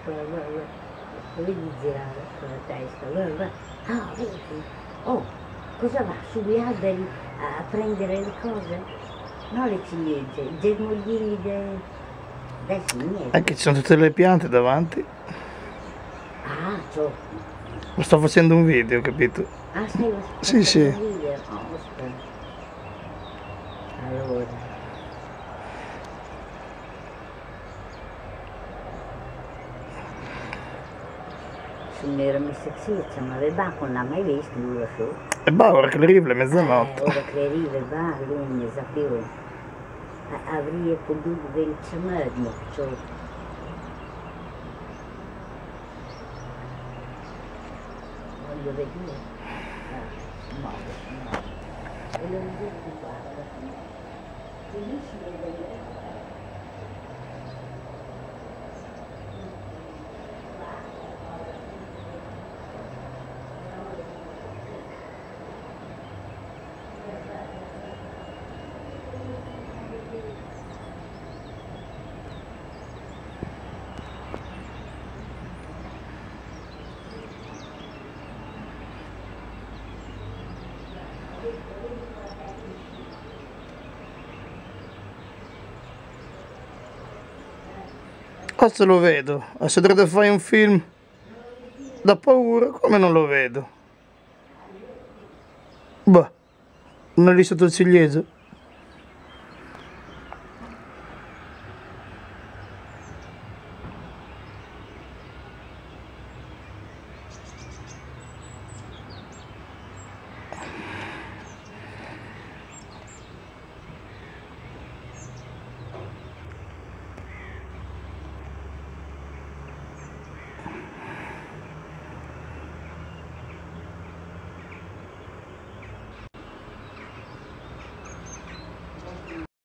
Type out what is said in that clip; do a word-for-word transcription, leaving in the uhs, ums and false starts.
guarda, guarda, guarda. Vedi girare con la testa, guarda, guarda. Ah, vedi? Oh, cosa va? Sugli alberi a prendere le cose? No, le ciliegie, i germoglini de... adesso niente. Anche ci sono tutte le piante davanti. Ah, ciò. Ma sto facendo un video, capito? Ah, stai Sì, sì. un video? Oh, aspetta. Allora. Non era messa zizza, ma il banco non l'ha mai visto lui lassù. E bah, ora che arriva, è Eh, mezzanotte. ora che arriva, va, lui ne sa più. Avrei potuto vedere il ciò. Voglio vedere. Ah, no, no. E lo dico, guarda. Finisci di vedere. Questo lo vedo, e se dovete fare un film da paura, come non lo vedo? Boh, non è lì sotto il ciliegio.